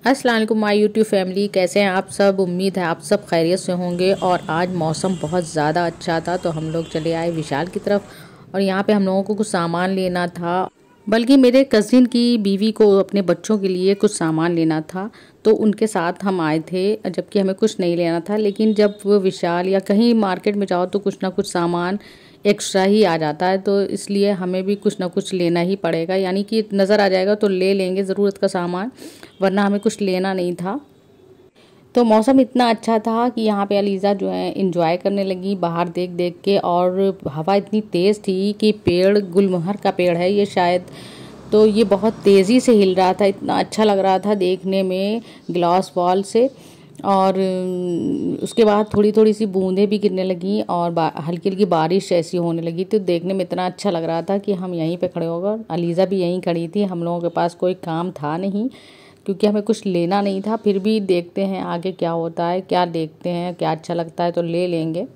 अस्सलाम वालेकुम my YouTube family, कैसे हैं आप सब। उम्मीद है आप सब खैरियत से होंगे। और आज मौसम बहुत ज़्यादा अच्छा था तो हम लोग चले आए विशाल की तरफ। और यहाँ पे हम लोगों को कुछ सामान लेना था, बल्कि मेरे कज़िन की बीवी को अपने बच्चों के लिए कुछ सामान लेना था, तो उनके साथ हम आए थे। जबकि हमें कुछ नहीं लेना था, लेकिन जब वो विशाल या कहीं मार्केट में जाओ तो कुछ ना कुछ सामान एक्स्ट्रा ही आ जाता है, तो इसलिए हमें भी कुछ ना कुछ लेना ही पड़ेगा। यानी कि नज़र आ जाएगा तो ले लेंगे ज़रूरत का सामान, वरना हमें कुछ लेना नहीं था। तो मौसम इतना अच्छा था कि यहाँ पे अलीज़ा जो है इंजॉय करने लगी बाहर देख देख के। और हवा इतनी तेज़ थी कि पेड़, गुलमोहर का पेड़ है ये शायद, तो ये बहुत तेज़ी से हिल रहा था। इतना अच्छा लग रहा था देखने में ग्लास वॉल से। और उसके बाद थोड़ी थोड़ी सी बूंदें भी गिरने लगी और हल्की हल्की बारिश ऐसी होने लगी। तो देखने में इतना अच्छा लग रहा था कि हम यहीं पे खड़े होकर, अलीज़ा भी यहीं खड़ी थी। हम लोगों के पास कोई काम था नहीं क्योंकि हमें कुछ लेना नहीं था। फिर भी देखते हैं आगे क्या होता है, क्या देखते हैं, क्या अच्छा लगता है तो ले लेंगे।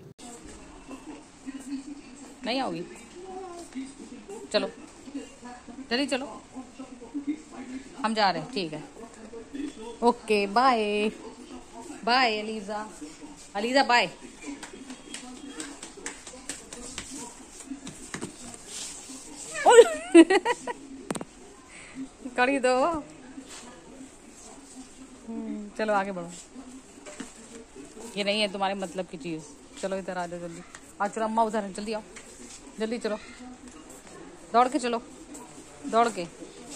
नहीं आओगी? चलो जल्दी चलो, हम जा रहे हैं। ठीक है, okay bye bye Aliza. Aliza bye. करी दो। चलो आगे बढ़ो, ये नहीं है तुम्हारे मतलब की चीज़। चलो इधर आ जाओ जल्दी। आज चलो, अम्मा उधर है, जल्दी आओ, जल्दी चलो, दौड़ के चलो, दौड़ के।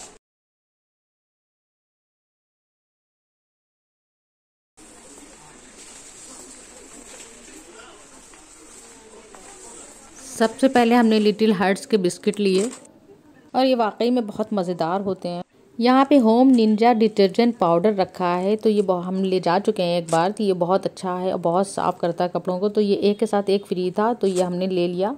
सबसे पहले हमने लिटिल हार्ट्स के बिस्किट लिए और ये वाकई में बहुत मज़ेदार होते हैं। यहाँ पे होम निंजा डिटर्जेंट पाउडर रखा है, तो ये हम ले जा चुके हैं एक बार, तो ये बहुत अच्छा है और बहुत साफ़ करता है कपड़ों को। तो ये एक के साथ एक फ्री था, तो ये हमने ले लिया।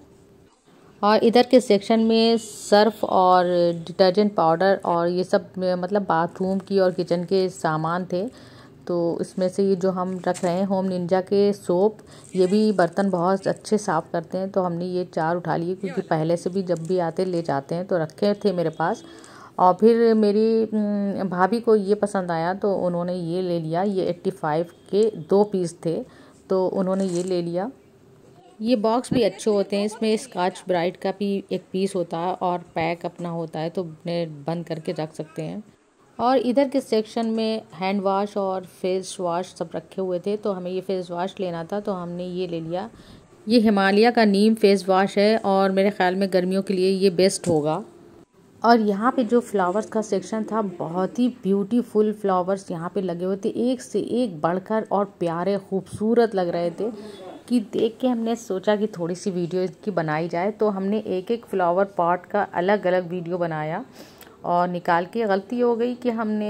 और इधर के सेक्शन में सर्फ और डिटर्जेंट पाउडर और ये सब मतलब बाथरूम की और किचन के सामान थे। तो इसमें से ये जो हम रख रहे हैं होम निंजा के सोप, ये भी बर्तन बहुत अच्छे साफ़ करते हैं। तो हमने ये 4 उठा लिए क्योंकि पहले से भी जब भी आते ले जाते हैं, तो रखे थे मेरे पास। और फिर मेरी भाभी को ये पसंद आया तो उन्होंने ये ले लिया। ये 85 के 2 पीस थे, तो उन्होंने ये ले लिया। ये बॉक्स भी अच्छे होते हैं, इसमें स्कॉच ब्राइट का भी एक पीस होता है और पैक अपना होता है, तो अपने बंद करके रख सकते हैं। और इधर के सेक्शन में हैंड वॉश और फेस वॉश सब रखे हुए थे, तो हमें ये फेस वॉश लेना था, तो हमने ये ले लिया। ये हिमालय का नीम फेस वॉश है और मेरे ख्याल में गर्मियों के लिए ये बेस्ट होगा। और यहाँ पे जो फ्लावर्स का सेक्शन था, बहुत ही ब्यूटीफुल फ्लावर्स यहाँ पे लगे हुए थे, एक से एक बढ़कर और प्यारे खूबसूरत लग रहे थे कि देख के हमने सोचा कि थोड़ी सी वीडियो इसकी बनाई जाए। तो हमने एक एक फ्लावर पॉट का अलग अलग वीडियो बनाया और निकाल के गलती हो गई कि हमने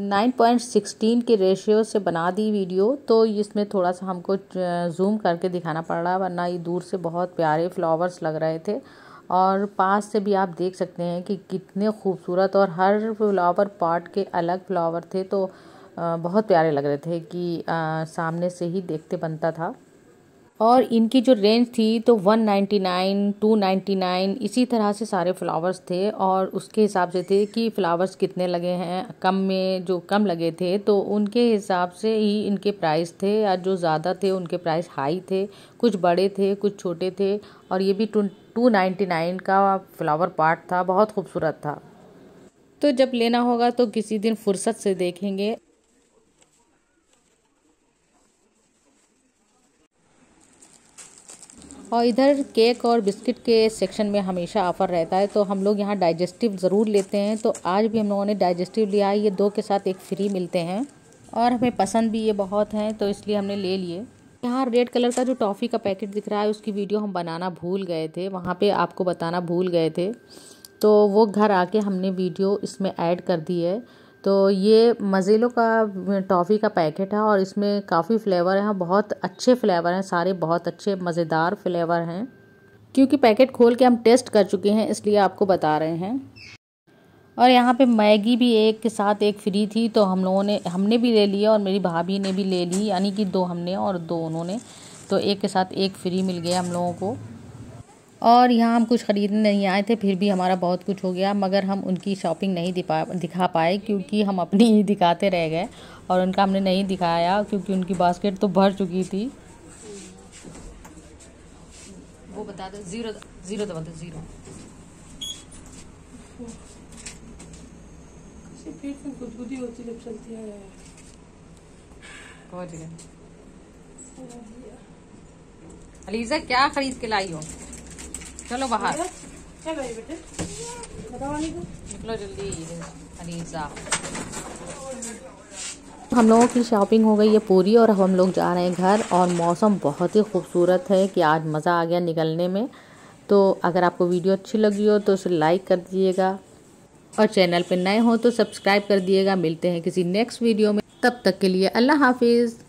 9.16 के रेशियो से बना दी वीडियो, तो इसमें थोड़ा सा हमको जूम करके दिखाना पड़ रहा, वरना ये दूर से बहुत प्यारे फ्लावर्स लग रहे थे। और पास से भी आप देख सकते हैं कि कितने खूबसूरत, और हर फ्लावर पॉट के अलग फ्लावर थे, तो बहुत प्यारे लग रहे थे कि सामने से ही देखते बनता था। और इनकी जो रेंज थी तो 199, 299 इसी तरह से सारे फ्लावर्स थे। और उसके हिसाब से थे कि फ्लावर्स कितने लगे हैं, कम में जो कम लगे थे तो उनके हिसाब से ही इनके प्राइस थे, या जो ज़्यादा थे उनके प्राइस हाई थे। कुछ बड़े थे, कुछ छोटे थे। और ये भी 299 का फ्लावर पॉट था, बहुत खूबसूरत था। तो जब लेना होगा तो किसी दिन फुर्सत से देखेंगे। और इधर केक और बिस्किट के सेक्शन में हमेशा ऑफ़र रहता है, तो हम लोग यहाँ डाइजेस्टिव ज़रूर लेते हैं। तो आज भी हम लोगों ने डाइजेस्टिव लिया है, ये 2 के साथ एक फ्री मिलते हैं और हमें पसंद भी ये बहुत हैं, तो इसलिए हमने ले लिए। यहाँ रेड कलर का जो टॉफ़ी का पैकेट दिख रहा है, उसकी वीडियो हम बनाना भूल गए थे, वहाँ पे आपको बताना भूल गए थे, तो वो घर आके हमने वीडियो इसमें ऐड कर दी है। तो ये मज़ेलो का टॉफ़ी का पैकेट है और इसमें काफ़ी फ्लेवर हैं, बहुत अच्छे फ्लेवर हैं, सारे बहुत अच्छे मज़ेदार फ्लेवर हैं। क्योंकि पैकेट खोल के हम टेस्ट कर चुके हैं, इसलिए आपको बता रहे हैं। और यहाँ पे मैगी भी एक के साथ एक फ्री थी, तो हमने भी ले लिया और मेरी भाभी ने भी ले ली, यानी कि 2 हमने और 2 उन्होंने, तो एक के साथ एक फ्री मिल गया हम लोगों को। और यहाँ हम कुछ ख़रीदने नहीं आए थे, फिर भी हमारा बहुत कुछ हो गया, मगर हम उनकी शॉपिंग नहीं दिखा पाए क्योंकि हम अपनी ही दिखाते रह गए और उनका हमने नहीं दिखाया क्योंकि उनकी बास्केट तो भर चुकी थी। वो बता दो, ज़ीरो दबा दो, ज़ीरो। गुदगुदी होती जब चलती है। अलीज़ा क्या खरीद के लाई हो? चलो बाहर, क्या भाई बेटे बताओ, निकलो जल्दी अलीज़ा। हम लोगों की शॉपिंग हो गई है पूरी और अब हम लोग जा रहे हैं घर। और मौसम बहुत ही खूबसूरत है कि आज मज़ा आ गया निकलने में। तो अगर आपको वीडियो अच्छी लगी हो तो उसे लाइक कर दीजिएगा और चैनल पर नए हो तो सब्सक्राइब कर दिएगा। मिलते हैं किसी नेक्स्ट वीडियो में, तब तक के लिए अल्लाह हाफिज़।